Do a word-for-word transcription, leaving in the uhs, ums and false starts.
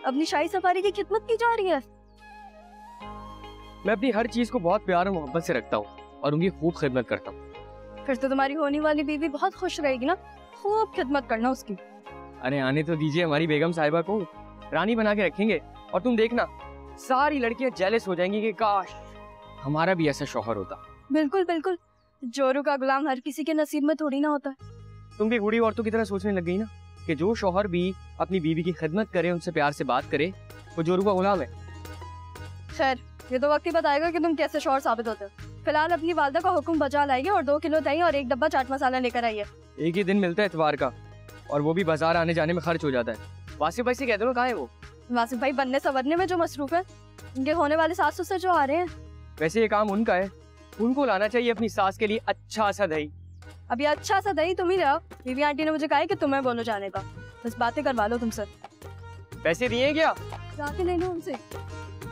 अपनी शाही सफारी की खिदमत की जा रही है। मैं अपनी हर चीज को बहुत प्यार और मोहब्बत से रखता हूँ और उनकी खूब खिदमत करता हूँ। फिर तो तुम्हारी होने वाली बीवी बहुत खुश रहेगी ना, खूब खिदमत करना उसकी। अरे आने तो दीजिए हमारी बेगम साहिबा को, रानी बना के रखेंगे और तुम देखना सारी लड़कियां जेलस हो जाएंगी कि काश हमारा भी ऐसा शौहर होता। बिल्कुल बिल्कुल, जोरू का गुलाम हर किसी के नसीब में थोड़ी ना होता है। तुम भी बूढ़ी औरतों की तरह सोचने लग गई ना कि जो शौहर भी अपनी बीवी की खिदमत करे, उनसे प्यार से बात करे, वो जोरू का गुलाम है। खैर, ये तो वक्त ही बताएगा कि तुम कैसे शौहर साबित होते हो। फिलहाल अपनी वालदा का हुक्म बजा लाइए और दो किलो दही और एक डब्बा चाट मसाला लेकर आइए। एक ही दिन मिलता है इतवार का, और वो भी बाजार आने जाने में खर्च हो जाता है। वासिफ भाई से कह दो ना, कहाँ है वो? वासिफ भाई बनने संवरने में जो मसरूफ है, उनके होने वाले सास ससुर जो आ रहे हैं। वैसे ये काम उनका है, उनको लाना चाहिए अपनी सास के लिए अच्छा सा दही। अभी अच्छा सा दही तुम ही लाओ। बीवी आंटी ने मुझे कहा है कि तुम्हें बोलो जाने का, बस बातें करवा लो तुमसे। पैसे दिए क्या? जाके ले लो उनसे।